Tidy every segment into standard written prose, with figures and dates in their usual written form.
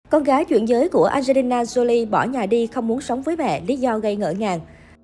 Con gái chuyển giới của Angelina Jolie bỏ nhà đi không muốn sống với mẹ, lý do gây ngỡ ngàng.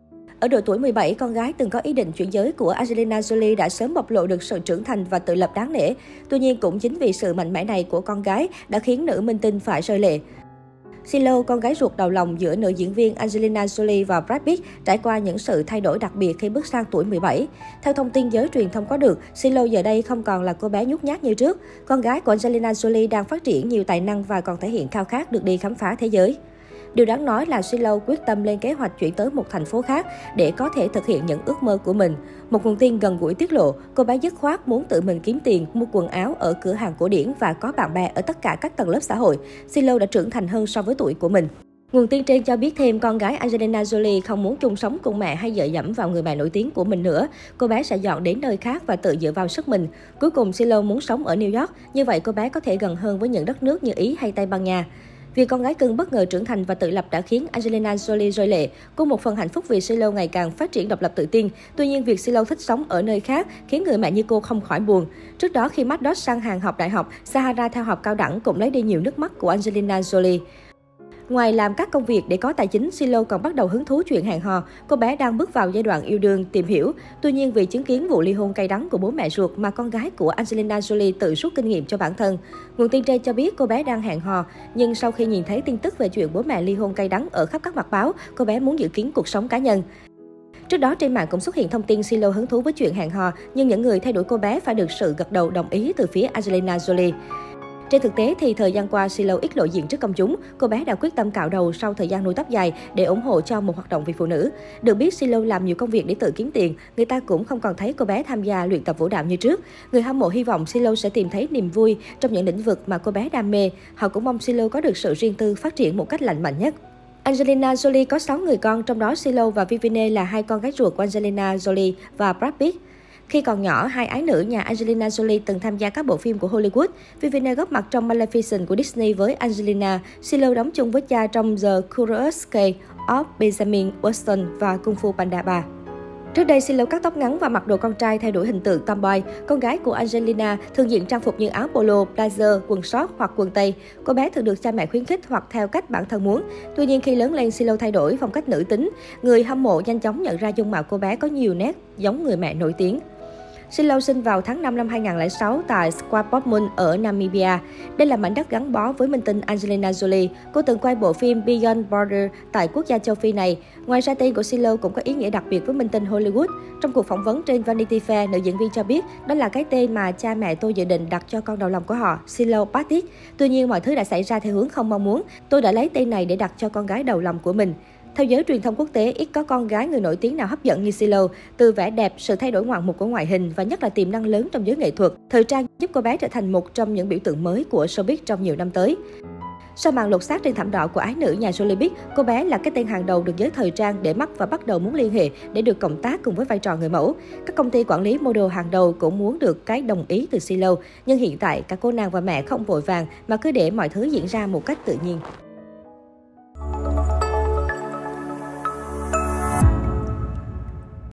Ở độ tuổi 17, con gái từng có ý định chuyển giới của Angelina Jolie đã sớm bộc lộ được sự trưởng thành và tự lập đáng nể. Tuy nhiên, cũng chính vì sự mạnh mẽ này của con gái đã khiến nữ minh tinh phải rơi lệ. Shiloh, con gái ruột đầu lòng giữa nữ diễn viên Angelina Jolie và Brad Pitt, trải qua những sự thay đổi đặc biệt khi bước sang tuổi 17. Theo thông tin giới truyền thông có được, Shiloh giờ đây không còn là cô bé nhút nhát như trước. Con gái của Angelina Jolie đang phát triển nhiều tài năng và còn thể hiện khao khát được đi khám phá thế giới. Điều đáng nói là Shiloh quyết tâm lên kế hoạch chuyển tới một thành phố khác để có thể thực hiện những ước mơ của mình. Một nguồn tin gần gũi tiết lộ, cô bé dứt khoát muốn tự mình kiếm tiền, mua quần áo ở cửa hàng cổ điển và có bạn bè ở tất cả các tầng lớp xã hội. Shiloh đã trưởng thành hơn so với tuổi của mình. Nguồn tin trên cho biết thêm con gái Angelina Jolie không muốn chung sống cùng mẹ hay dựa dẫm vào người mẹ nổi tiếng của mình nữa. Cô bé sẽ dọn đến nơi khác và tự dựa vào sức mình. Cuối cùng, Shiloh muốn sống ở New York, như vậy cô bé có thể gần hơn với những đất nước như Ý hay Tây Ban Nha. Việc con gái cưng bất ngờ trưởng thành và tự lập đã khiến Angelina Jolie rơi lệ. Cô một phần hạnh phúc vì Shiloh ngày càng phát triển độc lập tự tin. Tuy nhiên, việc Shiloh thích sống ở nơi khác khiến người mẹ như cô không khỏi buồn. Trước đó, khi Maddox sang Hàn học đại học, Sahara theo học cao đẳng cũng lấy đi nhiều nước mắt của Angelina Jolie. Ngoài làm các công việc để có tài chính, Shiloh còn bắt đầu hứng thú chuyện hẹn hò. Cô bé đang bước vào giai đoạn yêu đương, tìm hiểu. Tuy nhiên, vì chứng kiến vụ ly hôn cay đắng của bố mẹ ruột mà con gái của Angelina Jolie tự rút kinh nghiệm cho bản thân. Nguồn tin trên cho biết cô bé đang hẹn hò, nhưng sau khi nhìn thấy tin tức về chuyện bố mẹ ly hôn cay đắng ở khắp các mặt báo, cô bé muốn dự kiến cuộc sống cá nhân. Trước đó, trên mạng cũng xuất hiện thông tin Shiloh hứng thú với chuyện hẹn hò, nhưng những người theo đuổi cô bé phải được sự gật đầu đồng ý từ phía Angelina Jolie. Trên thực tế thì thời gian qua, Shiloh ít lộ diện trước công chúng. Cô bé đã quyết tâm cạo đầu sau thời gian nuôi tóc dài để ủng hộ cho một hoạt động vì phụ nữ. Được biết, Shiloh làm nhiều công việc để tự kiếm tiền. Người ta cũng không còn thấy cô bé tham gia luyện tập vũ đạo như trước. Người hâm mộ hy vọng Shiloh sẽ tìm thấy niềm vui trong những lĩnh vực mà cô bé đam mê. Họ cũng mong Shiloh có được sự riêng tư, phát triển một cách lành mạnh nhất. Angelina Jolie có 6 người con, trong đó Shiloh và Vivienne là hai con gái ruột của Angelina Jolie và Brad Pitt. Khi còn nhỏ, hai ái nữ nhà Angelina Jolie từng tham gia các bộ phim của Hollywood. Vivienne góp mặt trong Maleficent của Disney với Angelina. Shiloh đóng chung với cha trong The Curious Case of Benjamin Watson và Kung Fu Panda 3. Trước đây, Shiloh cắt tóc ngắn và mặc đồ con trai theo đuổi hình tượng tomboy. Con gái của Angelina thường diện trang phục như áo polo, blazer, quần short hoặc quần tây. Cô bé thường được cha mẹ khuyến khích hoặc theo cách bản thân muốn. Tuy nhiên, khi lớn lên, Shiloh thay đổi phong cách nữ tính. Người hâm mộ nhanh chóng nhận ra dung mạo cô bé có nhiều nét giống người mẹ nổi tiếng. Shiloh sinh vào tháng 5 năm 2006 tại Swakopmund ở Namibia. Đây là mảnh đất gắn bó với minh tinh Angelina Jolie. Cô từng quay bộ phim Beyond Border tại quốc gia châu Phi này. Ngoài ra, tên của Shiloh cũng có ý nghĩa đặc biệt với minh tinh Hollywood. Trong cuộc phỏng vấn trên Vanity Fair, nữ diễn viên cho biết đó là cái tên mà cha mẹ tôi dự định đặt cho con đầu lòng của họ, Shiloh Patrick. Tuy nhiên, mọi thứ đã xảy ra theo hướng không mong muốn. Tôi đã lấy tên này để đặt cho con gái đầu lòng của mình. Theo giới truyền thông quốc tế, ít có con gái người nổi tiếng nào hấp dẫn như Shiloh. Từ vẻ đẹp, sự thay đổi ngoạn mục của ngoại hình và nhất là tiềm năng lớn trong giới nghệ thuật, thời trang giúp cô bé trở thành một trong những biểu tượng mới của showbiz trong nhiều năm tới. Sau màn lột xác trên thảm đỏ của ái nữ nhà Jolie biết, cô bé là cái tên hàng đầu được giới thời trang để mắt và bắt đầu muốn liên hệ để được cộng tác cùng với vai trò người mẫu. Các công ty quản lý model hàng đầu cũng muốn được cái đồng ý từ Shiloh, nhưng hiện tại cả cô nàng và mẹ không vội vàng mà cứ để mọi thứ diễn ra một cách tự nhiên.